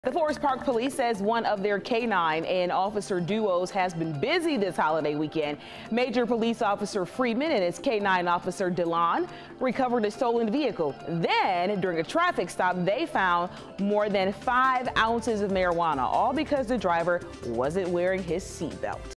The Forest Park Police says one of their canine and officer duos has been busy this holiday weekend. Major Police Officer Freeman and his canine officer DeLon recovered a stolen vehicle. Then, during a traffic stop, they found more than 5 ounces of marijuana, all because the driver wasn't wearing his seatbelt.